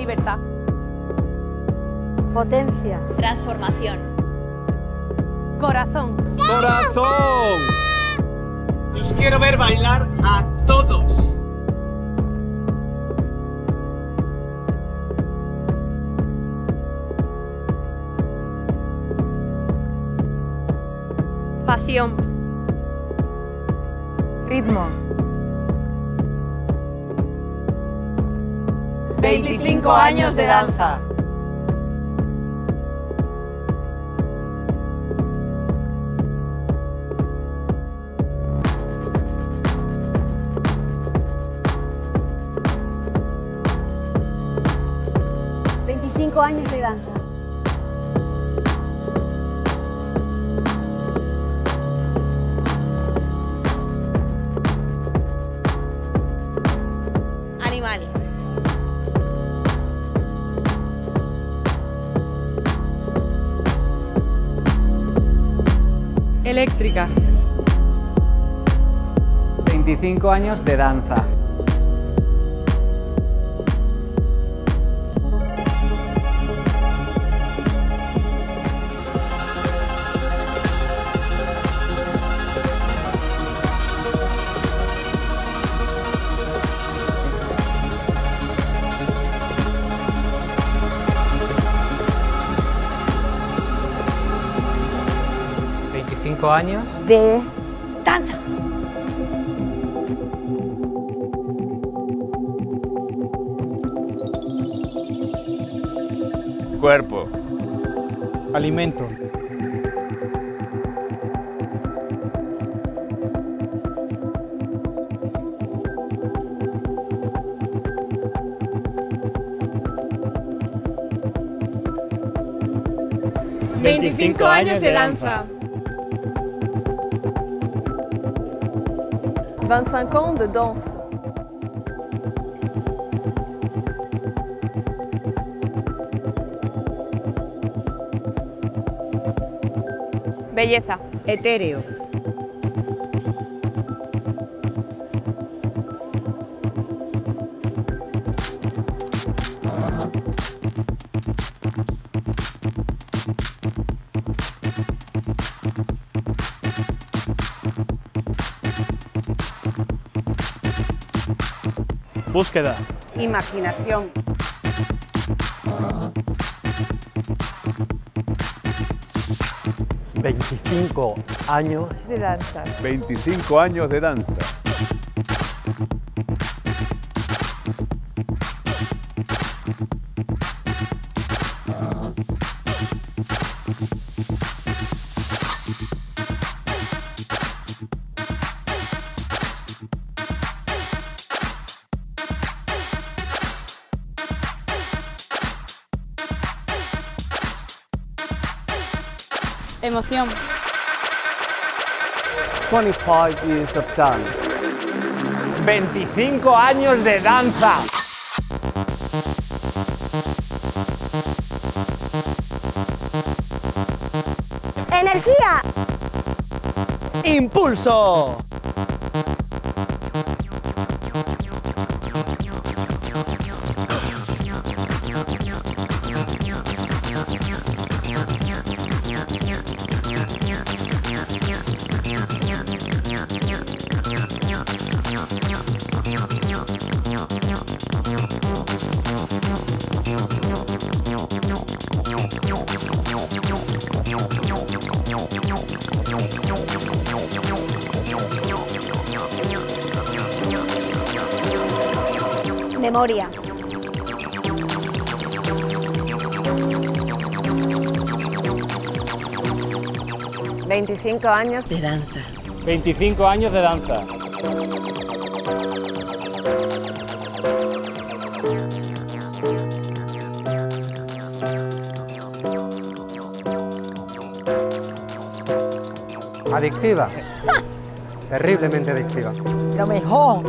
Libertad. Potencia. Transformación. Corazón. ¡Corazón! Os quiero ver bailar a todos. Pasión. Ritmo. 25 años de danza. Años de danza. Animal. Eléctrica. 25 años de danza. Años de danza. Cuerpo. Alimento. ¡25 años de danza! 25 ans de danse. Belleza. Etéreo. Búsqueda. Imaginación. ¿25 años de danza? 25 años de danza. Emoción. 25 years of dance. 25 años de danza. Energía. Impulso. Memoria. ¿25 años? De danza. 25 años de danza. Adictiva. Terriblemente adictiva. Lo mejor.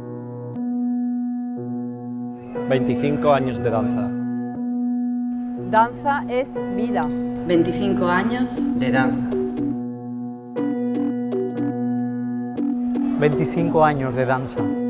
¿25 años de danza? Danza es vida. 25 años De danza. 25 años de danza.